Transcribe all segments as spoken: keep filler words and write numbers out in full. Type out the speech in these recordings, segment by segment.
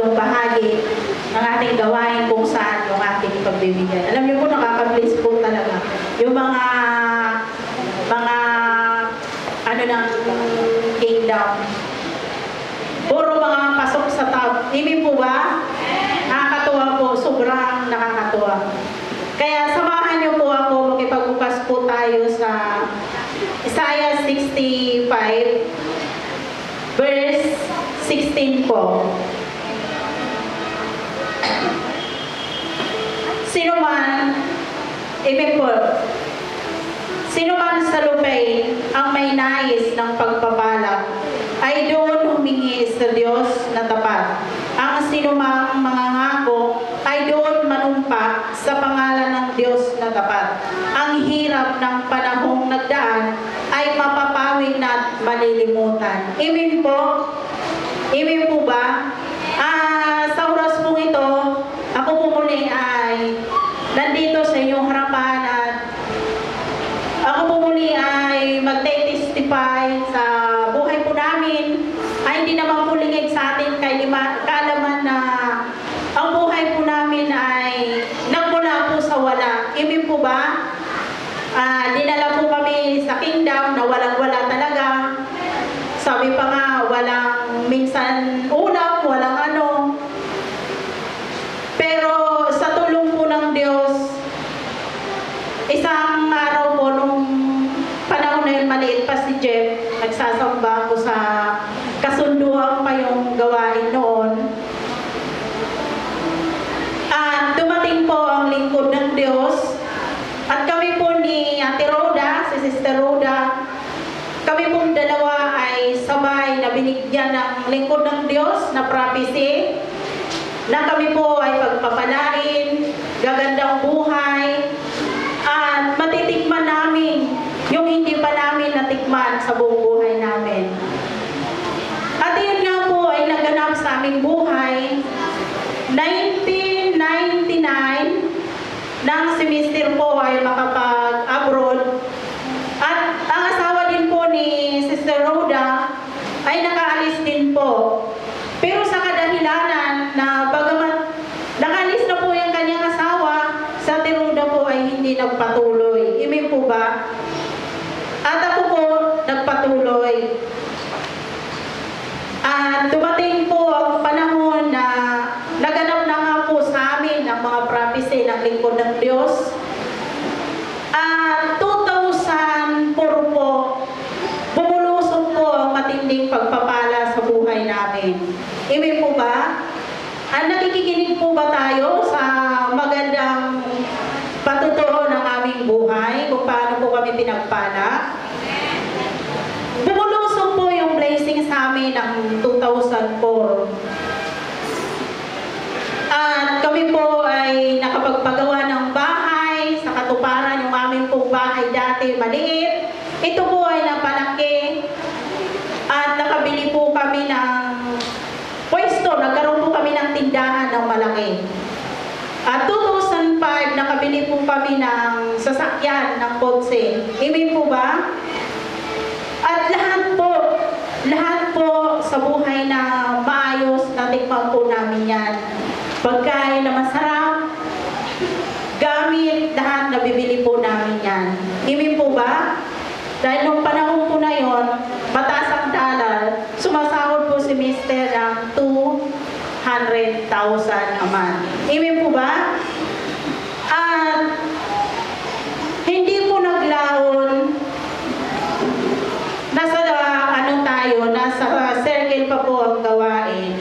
ikatatlong bahagi ng ating gawain kung saan yung ating pagbibigay. Alam niyo po, nakaka-bless po talaga. Yung mga mga ano ng kingdom. Puro mga pasok sa tao. Ibig po ba? Nakakatuwa po. Sobrang nakakatuwa. Kaya samahan niyo po ako, makipagbukas po tayo sa Isaiah sixty-five, verse sixteen po. Sino man, ibig po, sino man sa lupain ang may nais ng pagpapala, ay doon humingi sa Diyos na tapat. Ang sinumang mangangako ay doon manumpa sa pangalan ng Diyos na tapat. Ang hirap ng panahong nagdaan ay mapapawid na malilimutan. Amen po? Amen po ba? Ah, sa oras po ito, ako po muli ay nandito sa inyong harapan at ako po muli ay magte-testify sa buhay po namin. Ay hindi naman po lingid sa atin kay kaalaman na ang buhay po namin ay nagmula po sa wala. Amen po ba? Ah, dinala po kami sa kingdom na walang-wala talaga. Sabi pa nga, walang minsan ulam, walang ano. Pero sa tulong po ng Diyos, isang araw po nung panahon na yun, maliit pa si Jeff, nagsasamba ako sa kasunduan pa yung gawain noon. At dumating po ang lingkod ng Diyos. At kami po ni Ate Rhoda, si Sister Rhoda, kami pong dalawa ay sabay na binigyan ng lingkod ng Diyos na prophecy na kami po ay pagpapalain, gagandang buhay, at matitikman namin yung hindi pa namin natikman sa buong buhay namin. At yun nga po ay naganap sa aming buhay. nineteen ninety-nine, nang si Mister po ay makapag-abroad. At ang asawa din po ni Sister Rhoda ay nakaalis din po. Pero sa kadahilanan na bagamat nakaalis na po yung kanyang asawa, sa Ate Rhoda po ay hindi nagpatuloy. Amen po ba? At ako po nagpatuloy. At dumating po ang panahon na naganap na nga po sa amin ang mga prophecy ng lingkod ng Diyos. At two thousand four po, bumulusok po ang matinding pagpapala sa buhay namin. Amen po ba? At nakikinig po ba tayo sa magandang patutuo ng aming buhay kung paano po kami pinagpala? Bumulusok po yung blessing sa amin ng two thousand four. At kami po ay nakapagpagawa ng bahay sa katuparan. Yung aming pong bahay dati maliit, ito po ay napalaki. At nakabili po kami ng pwesto, nagkaroon po kami ng tindahan ng malaki. At two thousand five, nakabili po kami ng sasakyan ng kotse. Amen po ba? At lahat po, lahat po sa buhay na maayos, natikman po namin yan. Pagkain na masarap, gamit, lahat nabibili po namin yan. Amen po ba? Dahil nung panahon po na yon, mataas ang dollar, sumasahod po si Mister ng two hundred thousand a month. Amen po ba? At hindi po naglaon. Nasa uh, ano tayo, nasa uh, circle pa po ang gawain.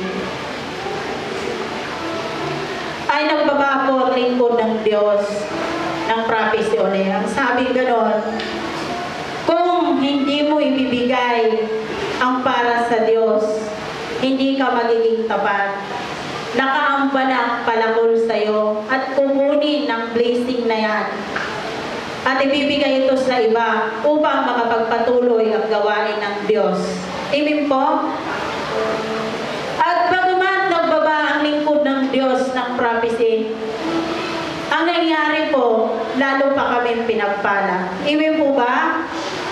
Ay nagbaba po ang lingkod ng Diyos ng prophecy ulit. Ang sabi ganon, kung hindi mo ibibigay ang para sa Diyos, hindi ka magiging tapat. Nakaamba na ang palakol sa'yo at kukunin ng blessing na yan. At ibibigay ito sa iba upang makapagpatuloy ang gawain ng Diyos. Amen po? At bagamat nagbaba ang lingkod ng Diyos ng prophecy, ang nangyari po, lalo pa kami pinagpala. Amen po ba?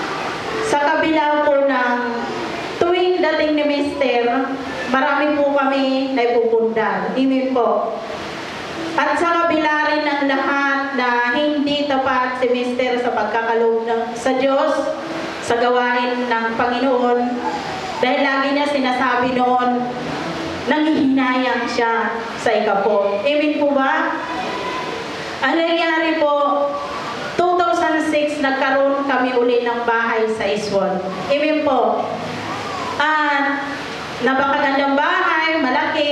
Sa kabila po ng tuwing dating ni Mister, marami po kami kami na ipupundar. Amen po. At sa kabila rin ng lahat na hindi tapat si Mister sa pagkakaloob ng, sa Diyos, sa gawain ng Panginoon, dahil lagi niya sinasabi noon, nanghihinayang siya sa ikapo. Amen po ba? Ang nangyari po, two thousand six, nagkaroon kami uli ng bahay sa Iswon. Amen po. At napakagandang bahay, malaki.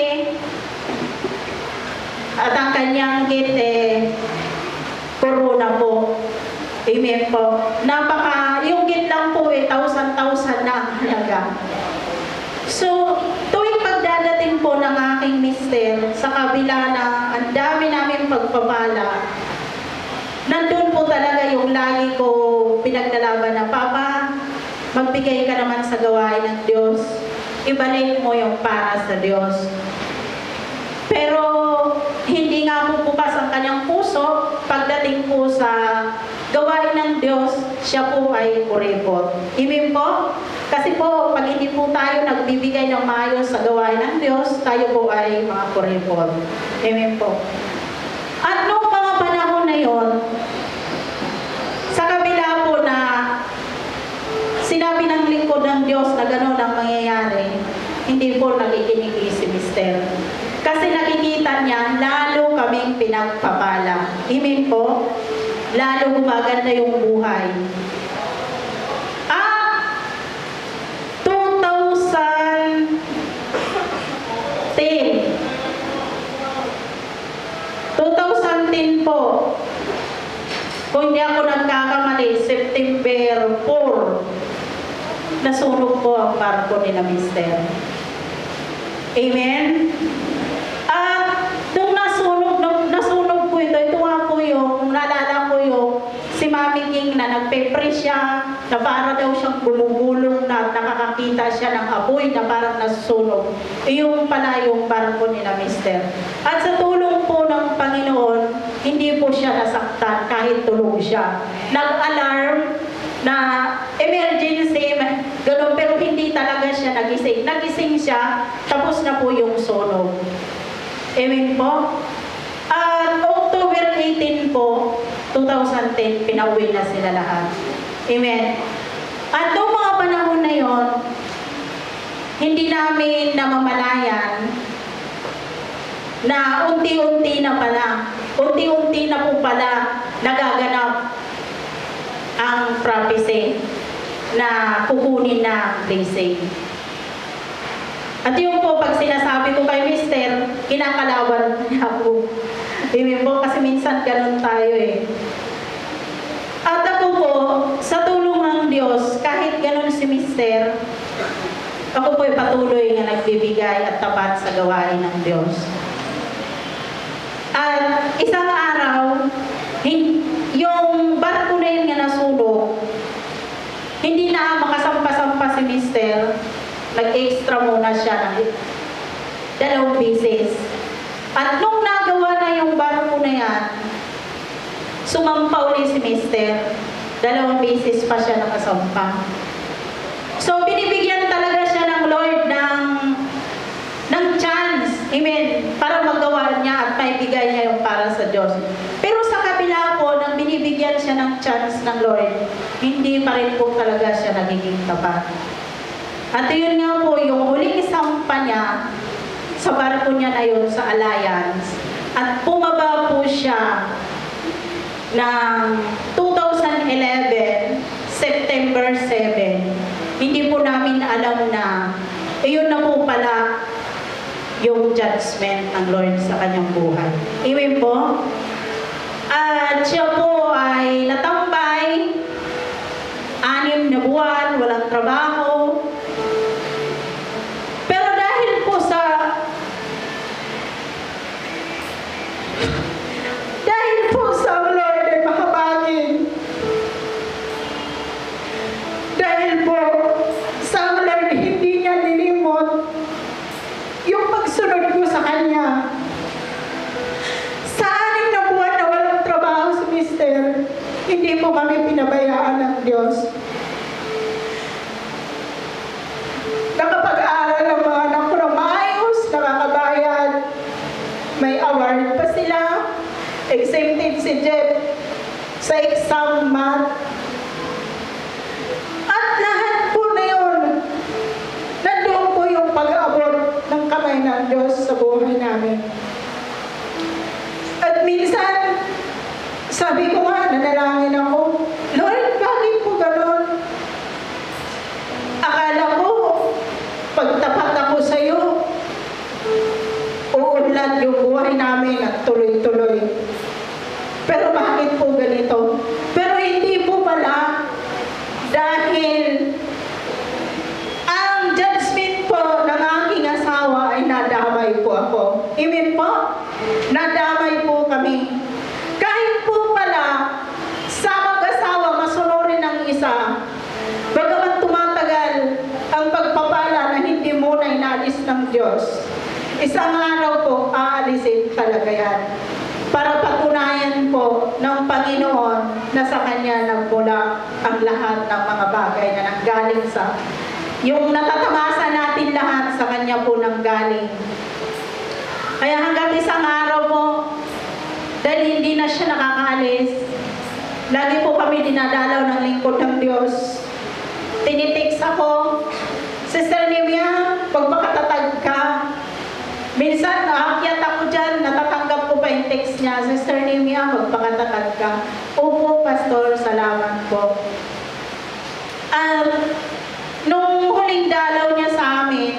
At ang kanyang gate, eh, corona po. Amen po. Napaka, yung gate lang po, eh, thousand-thousand na ang halaga. So, tuwing pagdadating po ng aking mister, sa kabila na ang dami namin pagpapala, nandun po talaga yung lagi ko pinaglalaban na, Papa, magbigay ka naman sa gawain ng Diyos. Ibalik mo yung para sa Diyos. Pero, hindi nga po bukas ang kanyang puso, pagdating po sa gawain ng Diyos, siya po ay kuripot. Amen po? Kasi po, pag hindi po tayo nagbibigay ng maayos sa gawain ng Diyos, tayo po ay mga kuripot. Amen po. At noong mga panahon na yon, sa kabila po na sinabi ng lingkod ng Diyos na gano'n ang mangyayari, hindi po nakikinig si Mister. Kasi nakikita niya, lalo kaming pinagpapala. Amen po? Lalo gumaganda yung buhay. Ah, two thousand ten. two thousand ten po. Kung hindi ako nagkakamali, September four, nasunog po ang barko nila Mister. Amen? At nung nasunog, nung nasunog po ito, ito nga po yung, kung naalala ko yung si Mami King na nagpe-pray siya, na para daw siyang gulong-gulong na nakakakita siya ng apoy na parang nasusunog. Yung pala yung barko nila Mister. At sa tulong po ng Panginoon, hindi po siya nasaktan kahit tulog siya. Nag-alarm na emergency, gano'n, pero hindi talaga siya nagising. Nagising siya, tapos na po yung sunog. Amen po? At October eighteen po, two thousand ten, pinauwi na sila lahat. Amen. At noong mga panahon na yon, hindi namin namamalayan na unti-unti na pala, unti-unti na po pala nagaganap ang prophecy na kukunin na blessing. At yun po, pag sinasabi ko kay Mister, kinakalaban niya po. Amen po, kasi minsan ganun tayo eh. At ako po, sa tulong ng Diyos, kahit ganun si Mister, ako po ay patuloy na nagbibigay at tapat sa gawain ng Diyos. At isang araw, yung barko na yun nga nasunog, hindi na makasampa-sampa si Mister, nag-extra muna siya ng dalawang beses. At nung nagawa na yung barko na yan, sumampa ulit si Mister, dalawang beses pa siya nakasampa. So, binibigyan talaga siya ng Lord ng, ng chance, amen, para magawa niya at maibigay niya yung para sa Diyos. Pero sa kabila po, nang binibigyan siya ng chance ng Lord, hindi pa rin po talaga siya nagiging tapat. At yun nga po, yung huling isampa niya, sa barko niya na yun sa Alliance, at bumaba po siya ng two thousand eleven, September seven. Hindi po namin alam na, ayun na po pala yung judgment ng Lord sa kanyang buhay. Amen po? At siya po ay natambay, anim na buwan, walang trabaho. Pero dahil po sa dahil po sa Lord ay mahabagin. Dahil po sa Lord hindi niya nilimot yung pagsunod ko sa Kanya. Sa anim na buwan na walang trabaho si Mister, hindi po kami pinabayaan ng Diyos. Nakapag-aaral ang mga anak ko na maayos, nakaka exempted si Jeff sa exam math. At lahat po na yun, nandoon po yung pag-aabot ng kamay ng Diyos sa buhay namin. At minsan, sabi ko nga, nanalangin ako, Lord, bakit po gano'n? Akala ko, pagtapat ako sa iyo, uunlad yung buhay namin at tuloy-tuloy. Pero bakit po ganito? Pero hindi po pala dahil ang judgment po ng aking asawa ay nadamay po ako. Amen po? Nadamay po kami. Kahit po pala sa mag-asawa masunurin ang isa, bagaman tumatagal ang pagpapala na hindi muna inalis ng Diyos, isang araw po aalisin talaga yan. Para patunayan po ng Panginoon na sa Kanya nagmula ang lahat ng mga bagay na nanggaling sa yung natatamasa natin lahat sa Kanya po nanggaling. Kaya hanggang isang araw po, dahil hindi na siya nakakaalis, lagi po kami dinadalaw ng lingkod ng Diyos. Tinitext ako, Sister Nimia, pagpakatatag ka. Minsan, naakyat ako dyan, natatanggap ko pa yung text niya, Sister Nimia, magpakatatag ka. Opo, Pastor, salamat po. At um, nung huling dalaw niya sa amin,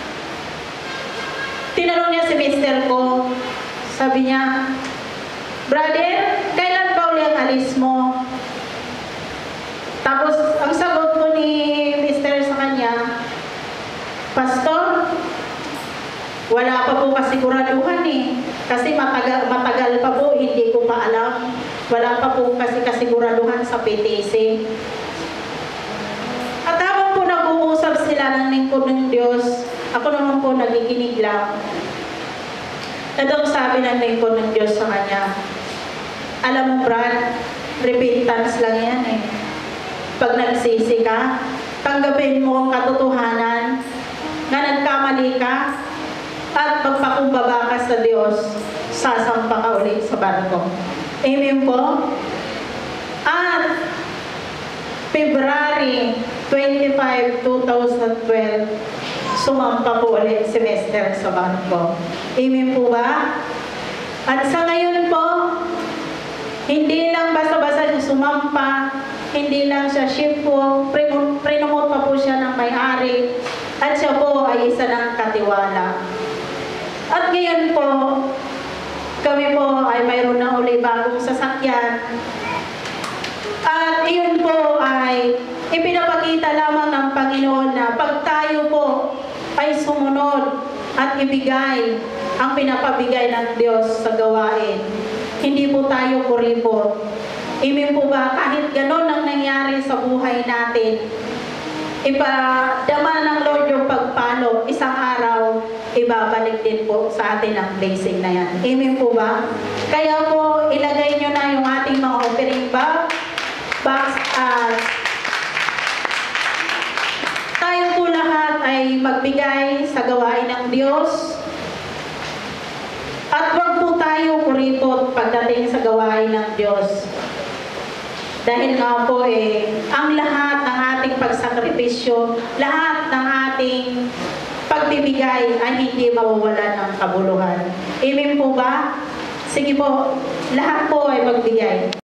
tinanong niya si mister ko, sabi niya, Brother, kailan ba uli ang alis mo? Tapos, ang sagot ko ni mister sa kanya, Pastor, wala pa po kasiguraduhan eh. Kasi matagal, matagal pa po, hindi ko pa alam. Wala pa po kasi kasiguraduhan sa P T C. At habang po nag-uusap sila ng lingkod ng Diyos, ako naman po nagiginig lang. At ang sabi ng lingkod ng Diyos sa kanya, alam mo Brad, repentance lang yan eh. Pag nagsisi ka, tanggapin mo ang katotohanan na nagkamali ka, at magpakumbaba ka sa Diyos, sasampa ka ulit sa barko. Amen po? At February twenty-five, two thousand twelve, sumampa po ulit si Mister sa barko. Amen po ba? At sa ngayon po, hindi lang basta-basta siya sumampa, hindi lang siya ship po, prinomote pa po siya ng may-ari, at siya po ay isa ng katiwala. At ngayon po, kami po ay mayroon na uli bagong sasakyan. At iyon po ay ipinapakita lamang ng Panginoon na pag tayo po ay sumunod at ibigay ang pinapabigay ng Diyos sa gawain, hindi po tayo kuripot. Amen po ba? Kahit ganon ang nangyari sa buhay natin, ipadama ng Lord yung pagpalo, isang araw, ibabalik din po sa atin ang blessing na yan. Amen po ba? Kaya po, ilagay nyo na yung ating mga offering box. box uh, tayo po lahat ay magbigay sa gawain ng Diyos. At wag po tayo kuripot pagdating sa gawain ng Diyos. Dahil nga po eh, ang lahat ng ating pagsakripisyo, lahat ng ating pagbibigay ay hindi mawawalan ng kabuluhan. Amen po ba? Sige po, lahat po ay magbigay.